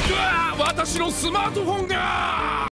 私のスマートフォンが